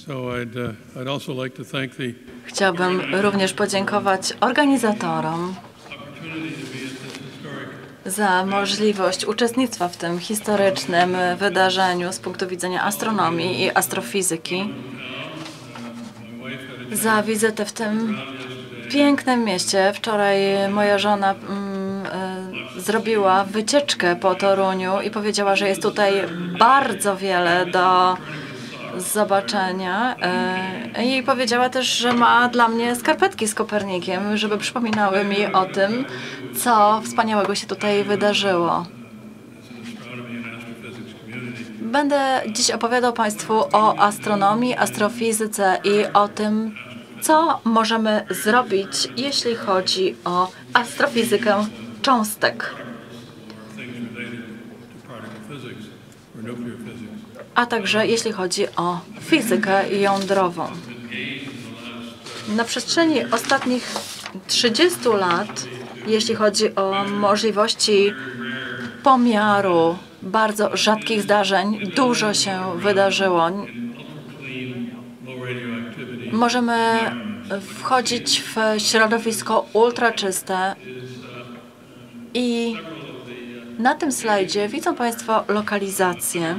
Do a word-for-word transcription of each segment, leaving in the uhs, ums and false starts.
Chciałbym również podziękować organizatorom za możliwość uczestnictwa w tym historycznym wydarzeniu z punktu widzenia astronomii i astrofizyki, za wizytę w tym pięknym mieście. Wczoraj moja żona mm, y, zrobiła wycieczkę po Toruniu i powiedziała, że jest tutaj bardzo wiele do zobaczenia. Y, I powiedziała też, że ma dla mnie skarpetki z Kopernikiem, żeby przypominały mi o tym, co wspaniałego się tutaj wydarzyło. Będę dziś opowiadał Państwu o astronomii, astrofizyce i o tym, co możemy zrobić, jeśli chodzi o astrofizykę cząstek, a także jeśli chodzi o fizykę jądrową. Na przestrzeni ostatnich trzydziestu lat, jeśli chodzi o możliwości pomiaru bardzo rzadkich zdarzeń, dużo się wydarzyło. Możemy wchodzić w środowisko ultraczyste i na tym slajdzie widzą Państwo lokalizację,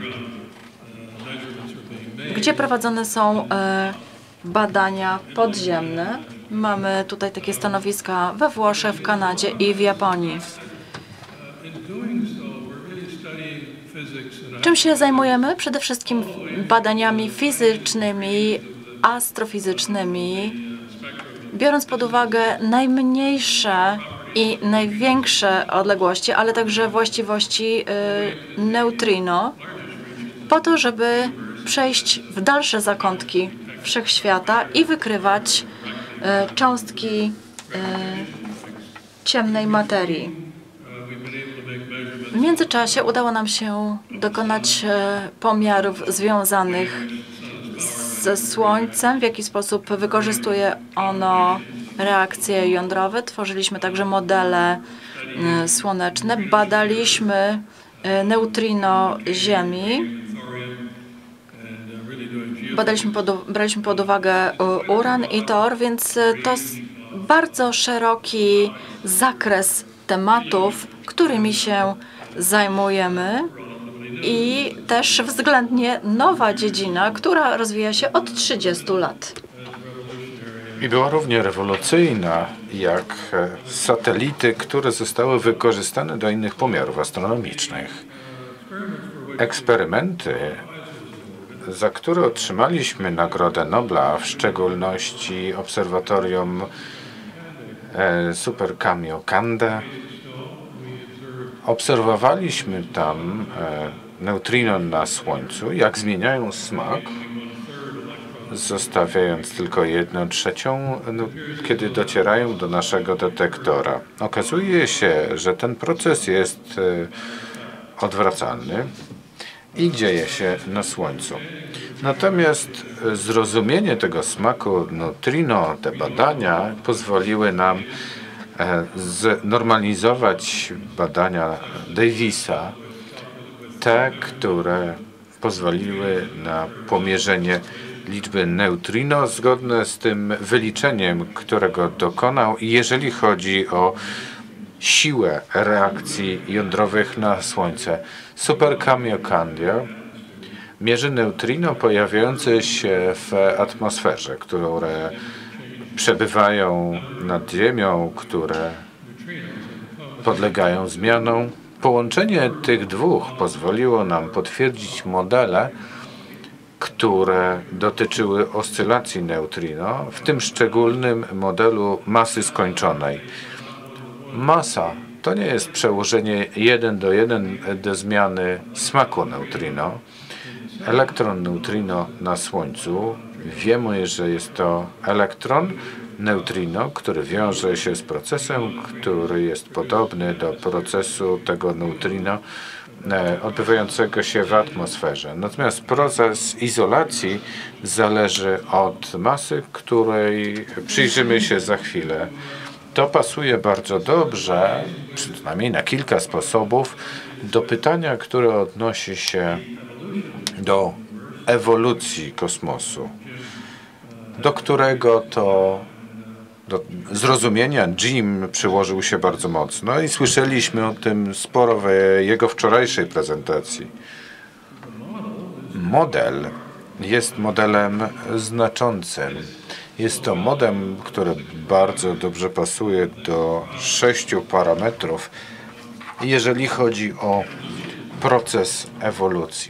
gdzie prowadzone są badania podziemne. Mamy tutaj takie stanowiska we Włoszech, w Kanadzie i w Japonii. Czym się zajmujemy? Przede wszystkim badaniami fizycznymi, astrofizycznymi, biorąc pod uwagę najmniejsze i największe odległości, ale także właściwości y, neutrino, po to, żeby przejść w dalsze zakątki wszechświata i wykrywać y, cząstki y, ciemnej materii. W międzyczasie udało nam się dokonać y, pomiarów związanych ze Słońcem, w jaki sposób wykorzystuje ono reakcje jądrowe. Tworzyliśmy także modele y, słoneczne, badaliśmy y, neutrino Ziemi, badaliśmy pod, braliśmy pod uwagę y, uran i tor, więc y, to bardzo szeroki zakres tematów, którymi się zajmujemy. I też względnie nowa dziedzina, która rozwija się od trzydziestu lat. I była równie rewolucyjna jak satelity, które zostały wykorzystane do innych pomiarów astronomicznych. Eksperymenty, za które otrzymaliśmy Nagrodę Nobla, w szczególności obserwatorium Super Kamiokande. Obserwowaliśmy tam neutrino na Słońcu, jak zmieniają smak, zostawiając tylko jedną trzecią, no, kiedy docierają do naszego detektora. Okazuje się, że ten proces jest odwracalny i dzieje się na Słońcu. Natomiast zrozumienie tego smaku neutrino, te badania pozwoliły nam znormalizować badania Davisa, te, które pozwoliły na pomierzenie liczby neutrino zgodne z tym wyliczeniem, którego dokonał, jeżeli chodzi o siłę reakcji jądrowych na Słońce. Super Kamiokande mierzy neutrino pojawiające się w atmosferze, które przebywają nad Ziemią, które podlegają zmianom. Połączenie tych dwóch pozwoliło nam potwierdzić modele, które dotyczyły oscylacji neutrino, w tym szczególnym modelu masy skończonej. Masa to nie jest przełożenie jeden do jeden do zmiany smaku neutrino. Elektron neutrino na Słońcu, wiemy, że jest to elektron neutrino, który wiąże się z procesem, który jest podobny do procesu tego neutrino e, odbywającego się w atmosferze. Natomiast proces izolacji zależy od masy, której przyjrzymy się za chwilę. To pasuje bardzo dobrze, przynajmniej na kilka sposobów, do pytania, które odnosi się do ewolucji kosmosu. do którego to do zrozumienia Jim przyłożył się bardzo mocno i słyszeliśmy o tym sporo w jego wczorajszej prezentacji. Model jest modelem znaczącym. Jest to model, który bardzo dobrze pasuje do sześciu parametrów, jeżeli chodzi o proces ewolucji.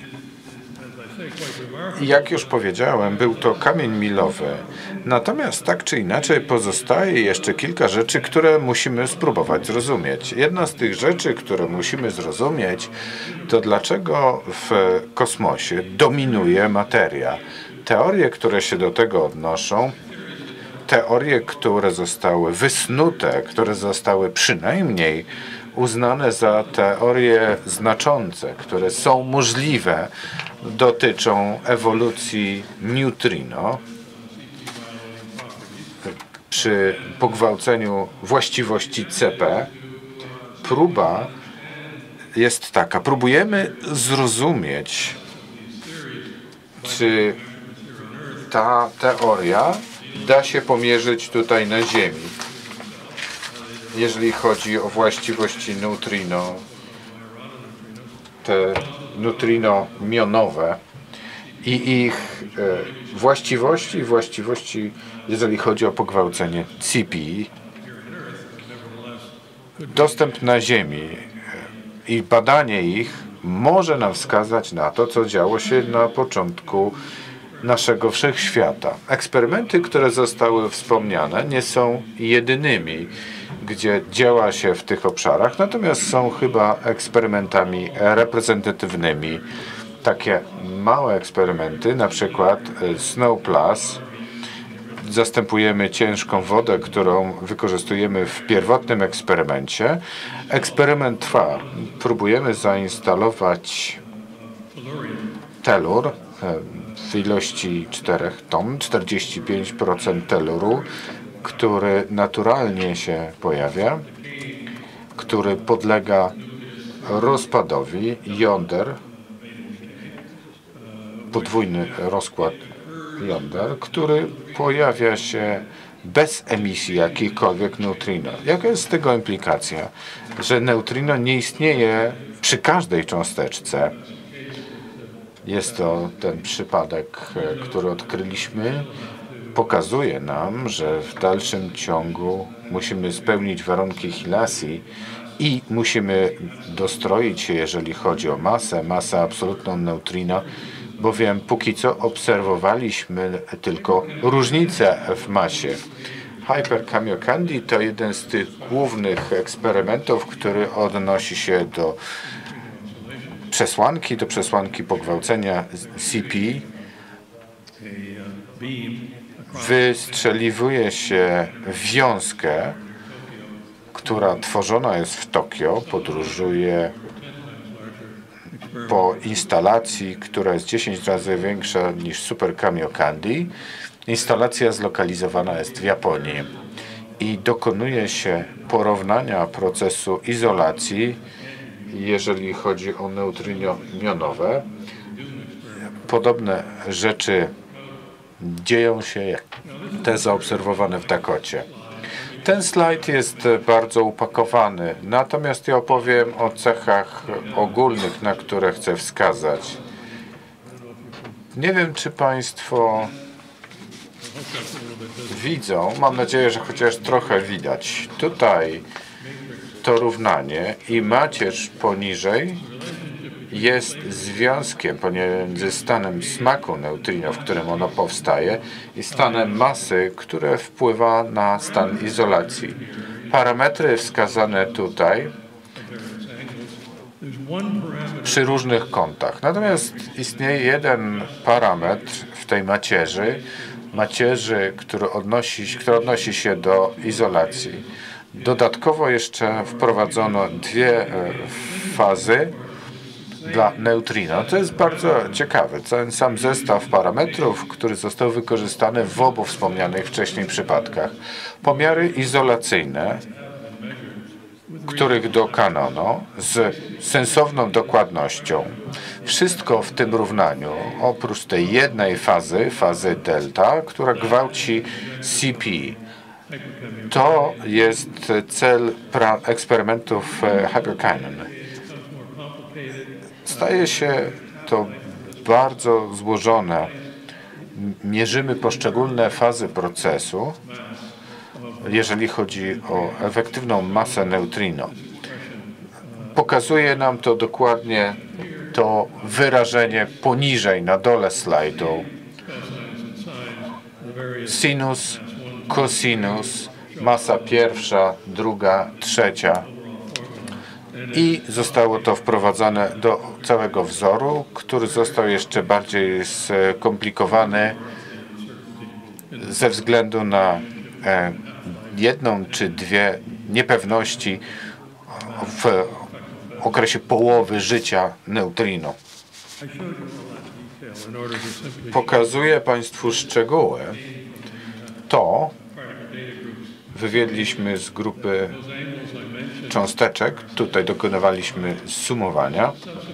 I jak już powiedziałem, był to kamień milowy. Natomiast tak czy inaczej pozostaje jeszcze kilka rzeczy, które musimy spróbować zrozumieć. Jedna z tych rzeczy, które musimy zrozumieć, to dlaczego w kosmosie dominuje materia. Teorie, które się do tego odnoszą, teorie, które zostały wysnute, które zostały przynajmniej uznane za teorie znaczące, które są możliwe, dotyczą ewolucji neutrino. Przy pogwałceniu właściwości C P próba jest taka. Próbujemy zrozumieć, czy ta teoria da się pomierzyć tutaj na Ziemi, jeżeli chodzi o właściwości neutrino, te neutrino mionowe i ich e, właściwości, właściwości, jeżeli chodzi o pogwałcenie C P. Dostęp na Ziemi i badanie ich może nam wskazać na to, co działo się na początku naszego wszechświata. Eksperymenty, które zostały wspomniane, nie są jedynymi, gdzie działa się w tych obszarach, natomiast są chyba eksperymentami reprezentatywnymi. Takie małe eksperymenty, na przykład Snow Plus, zastępujemy ciężką wodę, którą wykorzystujemy w pierwotnym eksperymencie. Eksperyment trwa. Próbujemy zainstalować telur w ilości czterech ton, czterdzieści pięć procent teluru, który naturalnie się pojawia, który podlega rozpadowi jąder, podwójny rozkład jąder, który pojawia się bez emisji jakichkolwiek neutrino. Jaka jest z tego implikacja? Że neutrino nie istnieje przy każdej cząsteczce. Jest to ten przypadek, który odkryliśmy. Pokazuje nam, że w dalszym ciągu musimy spełnić warunki Hilasji i musimy dostroić się, jeżeli chodzi o masę, masę absolutną neutrino, bowiem póki co obserwowaliśmy tylko różnice w masie. Hyper Kamiokande to jeden z tych głównych eksperymentów, który odnosi się do przesłanki, do przesłanki pogwałcenia C P. Wystrzeliwuje się wiązkę, która tworzona jest w Tokio, podróżuje po instalacji, która jest dziesięć razy większa niż Super Kamiokande. Instalacja zlokalizowana jest w Japonii i dokonuje się porównania procesu izolacji, jeżeli chodzi o neutrino mionowe. Podobne rzeczy dzieją się jak te zaobserwowane w Dakocie. Ten slajd jest bardzo upakowany, natomiast ja opowiem o cechach ogólnych, na które chcę wskazać. Nie wiem, czy Państwo widzą, mam nadzieję, że chociaż trochę widać. Tutaj to równanie i macierz poniżej jest związkiem pomiędzy stanem smaku neutrino, w którym ono powstaje, i stanem masy, które wpływa na stan izolacji. Parametry wskazane tutaj przy różnych kątach. Natomiast istnieje jeden parametr w tej macierzy, macierzy, który odnosi, który odnosi się do izolacji. Dodatkowo jeszcze wprowadzono dwie fazy dla neutrino. To jest bardzo ciekawe. Ten sam zestaw parametrów, który został wykorzystany w obu wspomnianych wcześniej przypadkach. Pomiary izolacyjne których dokonano z sensowną dokładnością. Wszystko w tym równaniu, oprócz tej jednej fazy, fazy delta, która gwałci C P. To jest cel eksperymentów Hyperkinome. Staje się to bardzo złożone. Mierzymy poszczególne fazy procesu, jeżeli chodzi o efektywną masę neutrino. Pokazuje nam to dokładnie to wyrażenie poniżej, na dole slajdu. Sinus, cosinus, masa pierwsza, druga, trzecia. I zostało to wprowadzone do całego wzoru, który został jeszcze bardziej skomplikowany ze względu na jedną czy dwie niepewności w okresie połowy życia neutrino. Pokazuję Państwu szczegóły. To wywiedliśmy z grupy cząsteczek. Tutaj dokonywaliśmy sumowania.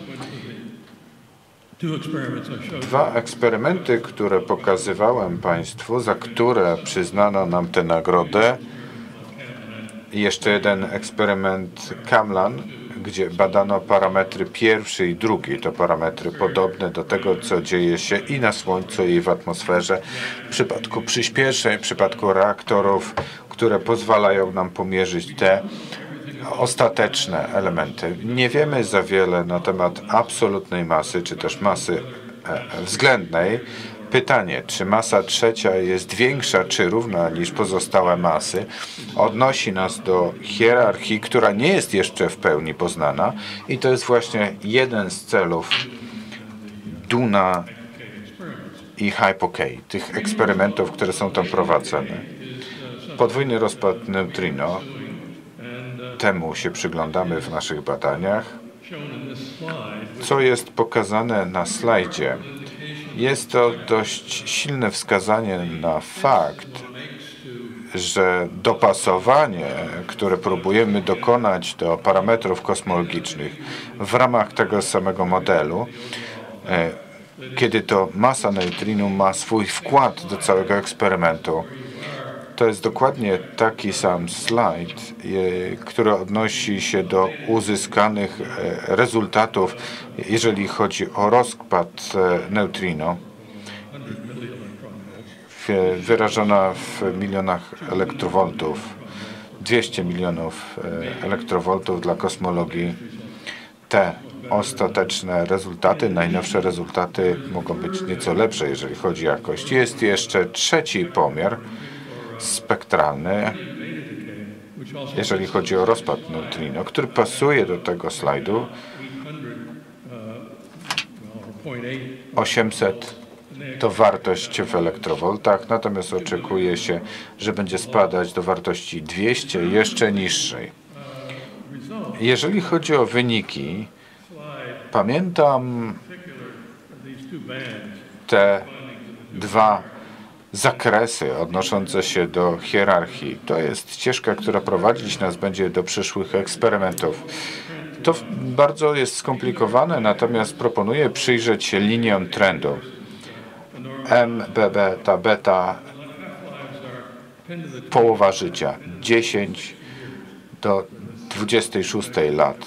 Dwa eksperymenty, które pokazywałem Państwu, za które przyznano nam tę nagrodę. I jeszcze jeden eksperyment Kamlan, gdzie badano parametry pierwszy i drugi. To parametry podobne do tego, co dzieje się i na Słońcu, i w atmosferze. W przypadku przyspieszeń, w przypadku reaktorów, które pozwalają nam pomierzyć te ostateczne elementy. Nie wiemy za wiele na temat absolutnej masy, czy też masy względnej. Pytanie, czy masa trzecia jest większa, czy równa niż pozostałe masy, odnosi nas do hierarchii, która nie jest jeszcze w pełni poznana i to jest właśnie jeden z celów Duna i Hypo-K, tych eksperymentów, które są tam prowadzone. Podwójny rozpad neutrino, temu się przyglądamy w naszych badaniach. Co jest pokazane na slajdzie? Jest to dość silne wskazanie na fakt, że dopasowanie, które próbujemy dokonać do parametrów kosmologicznych w ramach tego samego modelu, kiedy to masa neutrinu ma swój wkład do całego eksperymentu. To jest dokładnie taki sam slajd, który odnosi się do uzyskanych rezultatów, jeżeli chodzi o rozkład neutrino, wyrażona w milionach elektrowoltów, dwieście milionów elektrowoltów dla kosmologii. Te ostateczne rezultaty, najnowsze rezultaty mogą być nieco lepsze, jeżeli chodzi o jakość. Jest jeszcze trzeci pomiar spektralny, jeżeli chodzi o rozpad neutrino, który pasuje do tego slajdu. osiemset to wartość w elektrowoltach, natomiast oczekuje się, że będzie spadać do wartości dwieście, jeszcze niższej. Jeżeli chodzi o wyniki, pamiętam te dwa zakresy odnoszące się do hierarchii. To jest ścieżka, która prowadzić nas będzie do przyszłych eksperymentów. To bardzo jest skomplikowane, natomiast proponuję przyjrzeć się liniom trendu. M, B, beta, beta, połowa życia, dziesięć do dwudziestu sześciu lat.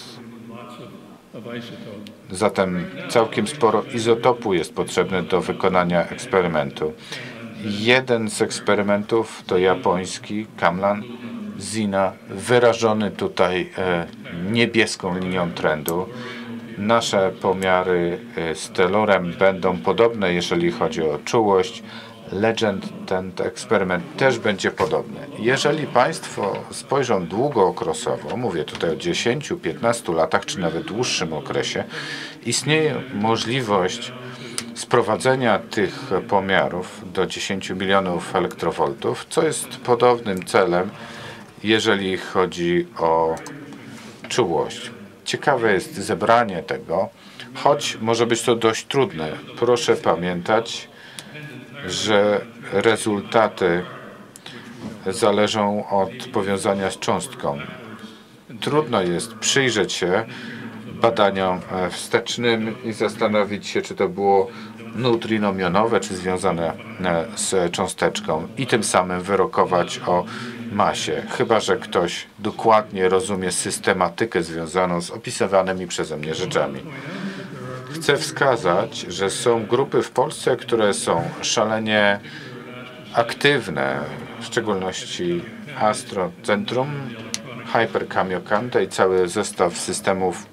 Zatem całkiem sporo izotopu jest potrzebne do wykonania eksperymentu. Jeden z eksperymentów to japoński, Kamlan, Zina, wyrażony tutaj e, niebieską linią trendu. Nasze pomiary z Telorem będą podobne, jeżeli chodzi o czułość. Legend, ten eksperyment też będzie podobny. Jeżeli Państwo spojrzą długookresowo, mówię tutaj o dziesięciu, piętnastu latach, czy nawet dłuższym okresie, istnieje możliwość sprowadzenia tych pomiarów do dziesięciu milionów elektrowoltów, co jest podobnym celem, jeżeli chodzi o czułość. Ciekawe jest zebranie tego, choć może być to dość trudne. Proszę pamiętać, że rezultaty zależą od powiązania z cząstką. trudno jest przyjrzeć się badaniom wstecznym i zastanowić się, czy to było neutrino jonowe, czy związane z cząsteczką i tym samym wyrokować o masie, chyba że ktoś dokładnie rozumie systematykę związaną z opisywanymi przeze mnie rzeczami. Chcę wskazać, że są grupy w Polsce, które są szalenie aktywne, w szczególności Astrocentrum, Hyperkamiokande i cały zestaw systemów,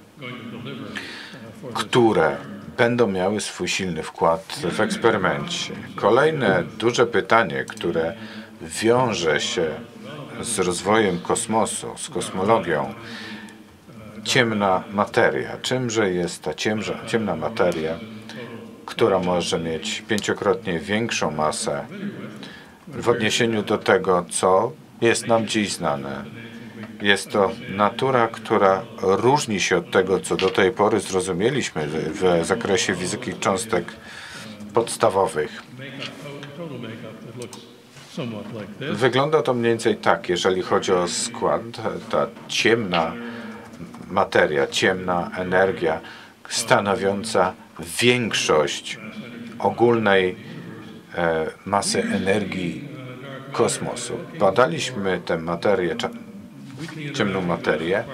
które będą miały swój silny wkład w eksperymencie. Kolejne duże pytanie, które wiąże się z rozwojem kosmosu, z kosmologią, ciemna materia. Czymże jest ta ciemża, ciemna materia, która może mieć pięciokrotnie większą masę w odniesieniu do tego, co jest nam dziś znane. Jest to natura, która różni się od tego, co do tej pory zrozumieliśmy w zakresie fizyki cząstek podstawowych. Wygląda to mniej więcej tak, jeżeli chodzi o skład. Ta ciemna materia, ciemna energia stanowiąca większość ogólnej e, masy energii kosmosu. Badaliśmy tę materię, ciemną materię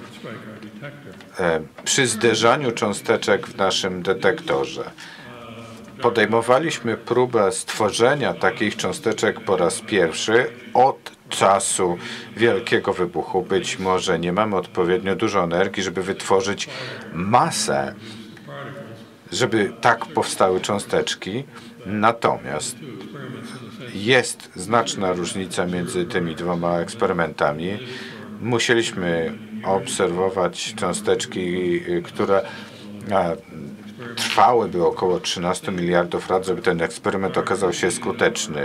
e, przy zderzaniu cząsteczek w naszym detektorze. Podejmowaliśmy próbę stworzenia takich cząsteczek po raz pierwszy od czasu wielkiego wybuchu. Być może nie mamy odpowiednio dużo energii, żeby wytworzyć masę, żeby tak powstały cząsteczki. Natomiast jest znaczna różnica między tymi dwoma eksperymentami. Musieliśmy obserwować cząsteczki, które trwałyby około trzynastu miliardów lat, żeby ten eksperyment okazał się skuteczny.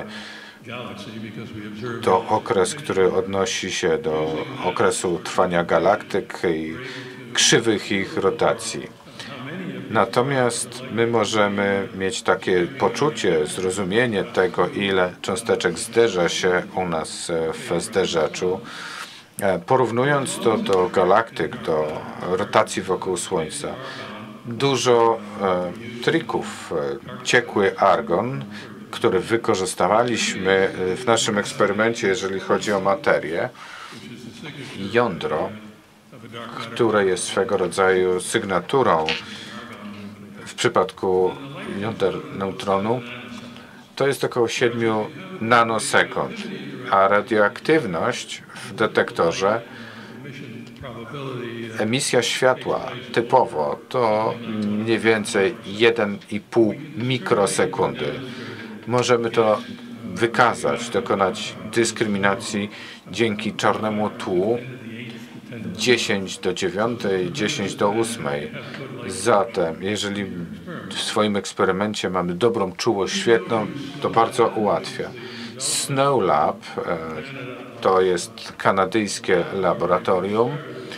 To okres, który odnosi się do okresu trwania galaktyk i krzywych ich rotacji. Natomiast my możemy mieć takie poczucie, zrozumienie tego, ile cząsteczek zderza się u nas w zderzaczu, porównując to do galaktyk, do rotacji wokół Słońca. Dużo e, trików. E, ciekły argon, który wykorzystywaliśmy w naszym eksperymencie, jeżeli chodzi o materię. Jądro, które jest swego rodzaju sygnaturą w przypadku jąder neutronu, to jest około siedmiu nanosekund, a radioaktywność w detektorze, emisja światła typowo to mniej więcej jeden i pół mikrosekundy. Możemy to wykazać, dokonać dyskryminacji dzięki czarnemu tłu dziesięć do dziewiątej, dziesięć do ósmej. Zatem, jeżeli w swoim eksperymencie mamy dobrą czułość świetlną, to bardzo ułatwia. Snow Lab to jest kanadyjskie laboratorium,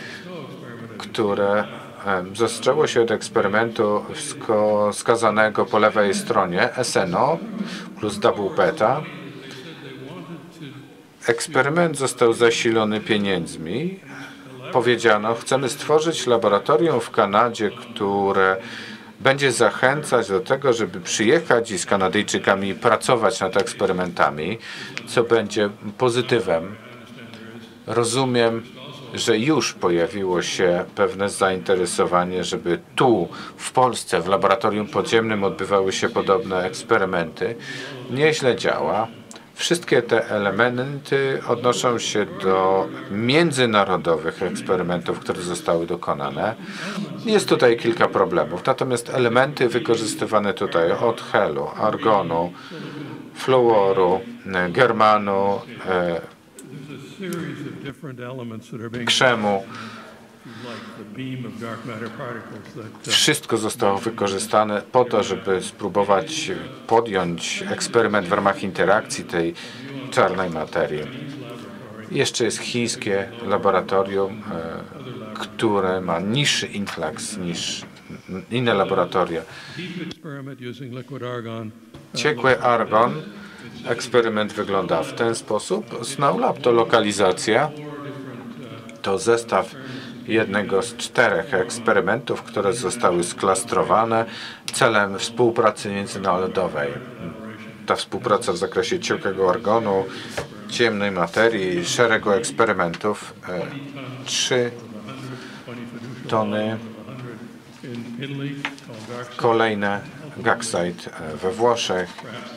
które zaczęło się od eksperymentu wskazanego po lewej stronie S N O plus double beta. Eksperyment został zasilony pieniędzmi. Powiedziano, chcemy stworzyć laboratorium w Kanadzie, które będzie zachęcać do tego, żeby przyjechać i z Kanadyjczykami pracować nad eksperymentami, co będzie pozytywem. Rozumiem, że już pojawiło się pewne zainteresowanie, żeby tu, w Polsce, w laboratorium podziemnym odbywały się podobne eksperymenty. Nieźle działa. Wszystkie te elementy odnoszą się do międzynarodowych eksperymentów, które zostały dokonane. Jest tutaj kilka problemów, natomiast elementy wykorzystywane tutaj od helu, argonu, fluoru, germanu, e, krzemu, wszystko zostało wykorzystane po to, żeby spróbować podjąć eksperyment w ramach interakcji tej czarnej materii. Jeszcze jest chińskie laboratorium, które ma niższy influx niż inne laboratoria. Ciekły argon. Eksperyment wygląda w ten sposób. Snow Lab to lokalizacja. To zestaw jednego z czterech eksperymentów, które zostały sklastrowane celem współpracy międzynarodowej. Ta współpraca w zakresie ciekłego argonu, ciemnej materii, szeregu eksperymentów. Trzy tony, kolejne Gaxite we Włoszech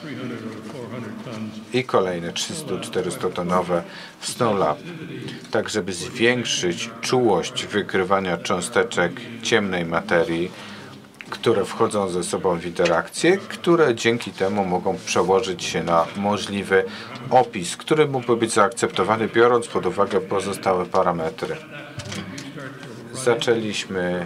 i kolejne trzysta-czterysta tonowe w Snow Lab, tak żeby zwiększyć czułość wykrywania cząsteczek ciemnej materii, które wchodzą ze sobą w interakcję, które dzięki temu mogą przełożyć się na możliwy opis, który mógłby być zaakceptowany, biorąc pod uwagę pozostałe parametry. Zaczęliśmy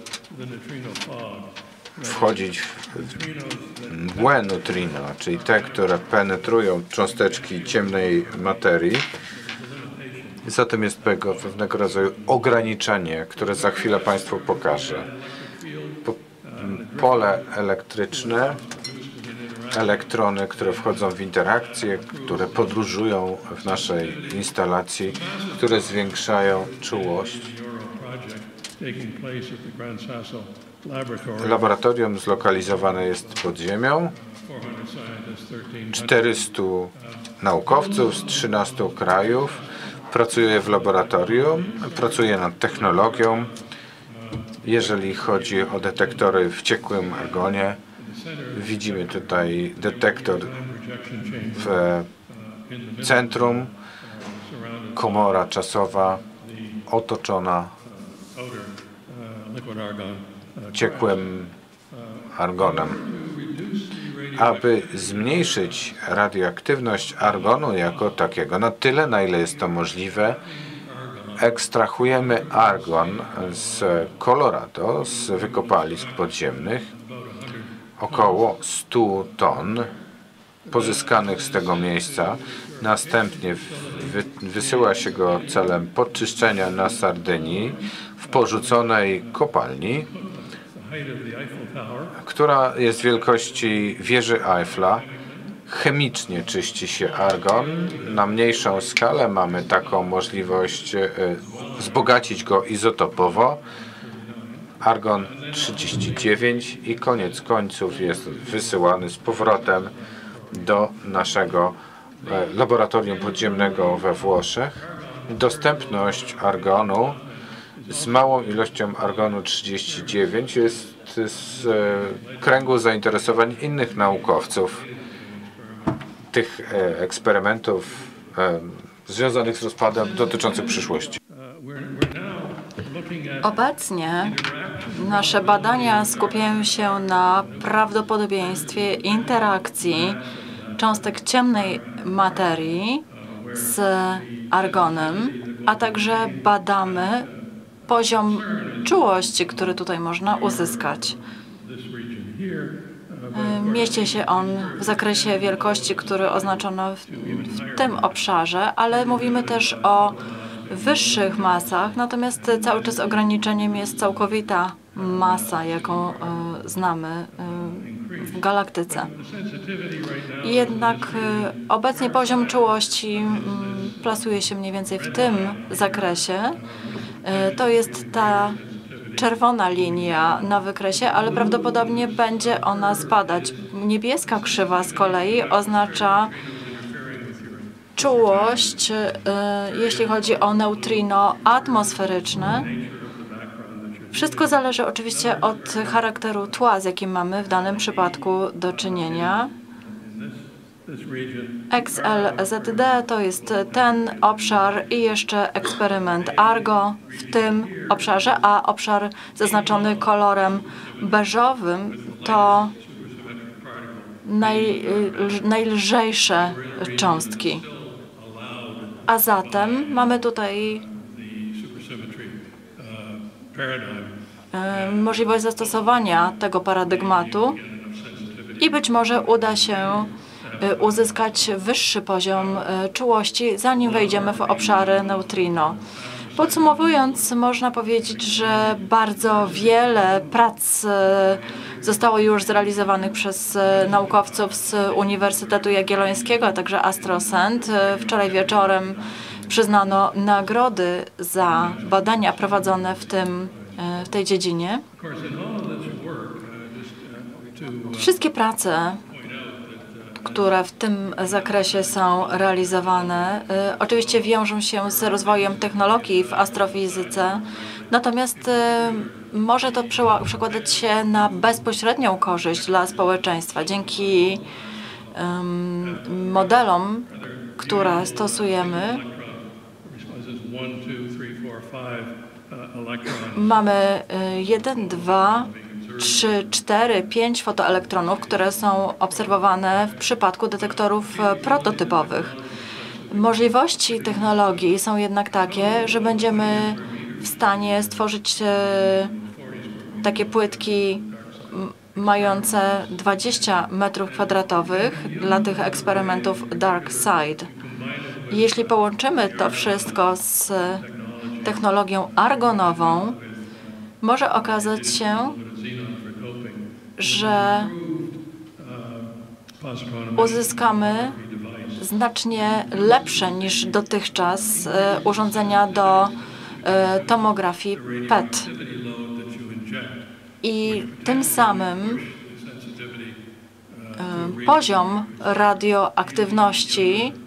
wchodzić w mgłę neutrino, czyli te, które penetrują cząsteczki ciemnej materii. Zatem jest pewnego rodzaju ograniczenie, które za chwilę Państwu pokażę. Pole elektryczne, elektrony, które wchodzą w interakcje, które podróżują w naszej instalacji, które zwiększają czułość. Laboratorium zlokalizowane jest pod ziemią. czterystu naukowców z trzynastu krajów pracuje w laboratorium, pracuje nad technologią. Jeżeli chodzi o detektory w ciekłym argonie, widzimy tutaj detektor w centrum, komora czasowa otoczona ciekłym argonem. Aby zmniejszyć radioaktywność argonu jako takiego, na tyle, na ile jest to możliwe, ekstrahujemy argon z Colorado, z wykopalisk podziemnych, około stu ton pozyskanych z tego miejsca. Następnie wy, wysyła się go celem podczyszczenia na Sardynii w porzuconej kopalni, która jest wielkości wieży Eiffla. Chemicznie czyści się argon. Na mniejszą skalę mamy taką możliwość wzbogacić go izotopowo. Argon trzydzieści dziewięć i koniec końców jest wysyłany z powrotem do naszego laboratorium podziemnego we Włoszech. Dostępność argonu z małą ilością argonu trzydzieści dziewięć jest z kręgu zainteresowań innych naukowców. Tych eksperymentów związanych z rozpadem dotyczących przyszłości. Obecnie nasze badania skupiają się na prawdopodobieństwie interakcji cząstek ciemnej materii z argonem, a także badamy poziom czułości, który tutaj można uzyskać. Mieści się on w zakresie wielkości, który oznaczono w, w tym obszarze, ale mówimy też o wyższych masach, natomiast cały czas ograniczeniem jest całkowita masa, jaką y, znamy y, w galaktyce. Jednak y, obecnie poziom czułości y, plasuje się mniej więcej w tym zakresie. Y, to jest ta czerwona linia na wykresie, ale prawdopodobnie będzie ona spadać. Niebieska krzywa z kolei oznacza czułość, jeśli chodzi o neutrino atmosferyczne. Wszystko zależy oczywiście od charakteru tła, z jakim mamy w danym przypadku do czynienia. X L Z D to jest ten obszar i jeszcze eksperyment Argo w tym obszarze, a obszar zaznaczony kolorem beżowym to naj, najlżejsze cząstki. A zatem mamy tutaj możliwość zastosowania tego paradygmatu i być może uda się uzyskać wyższy poziom czułości, zanim wejdziemy w obszary neutrino. Podsumowując, można powiedzieć, że bardzo wiele prac zostało już zrealizowanych przez naukowców z Uniwersytetu Jagiellońskiego, a także AstroSend. Wczoraj wieczorem przyznano nagrody za badania prowadzone w, tym, w tej dziedzinie. Wszystkie prace, które w tym zakresie są realizowane, y, oczywiście wiążą się z rozwojem technologii w astrofizyce, natomiast y, może to przeła- przekładać się na bezpośrednią korzyść dla społeczeństwa. Dzięki ym, modelom, które stosujemy, mamy y, jeden, dwa, trzy, cztery, pięć fotoelektronów, które są obserwowane w przypadku detektorów e, prototypowych. Możliwości technologii są jednak takie, że będziemy w stanie stworzyć e, takie płytki m, mające dwadzieścia metrów kwadratowych dla tych eksperymentów Dark Side. Jeśli połączymy to wszystko z technologią argonową, może okazać się, że uzyskamy znacznie lepsze niż dotychczas e, urządzenia do e, tomografii P E T. I tym samym e, poziom radioaktywności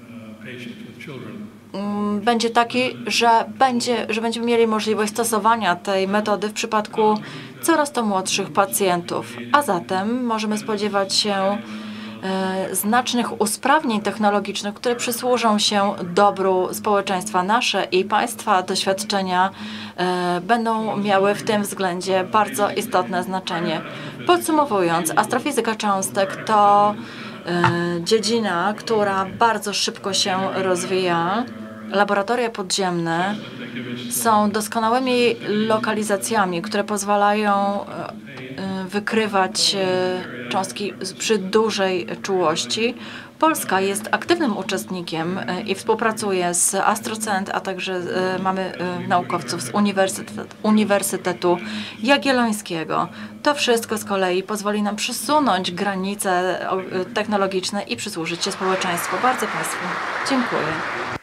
m, będzie taki, że, będzie, że będziemy mieli możliwość stosowania tej metody w przypadku coraz to młodszych pacjentów, a zatem możemy spodziewać się e, znacznych usprawnień technologicznych, które przysłużą się dobru społeczeństwa. Nasze i Państwa doświadczenia e, będą miały w tym względzie bardzo istotne znaczenie. Podsumowując, astrofizyka cząstek to e, dziedzina, która bardzo szybko się rozwija. Laboratoria podziemne są doskonałymi lokalizacjami, które pozwalają wykrywać cząstki przy dużej czułości. Polska jest aktywnym uczestnikiem i współpracuje z Astrocent, a także mamy naukowców z Uniwersytetu, Uniwersytetu Jagiellońskiego. To wszystko z kolei pozwoli nam przesunąć granice technologiczne i przysłużyć się społeczeństwu. Bardzo Państwu dziękuję.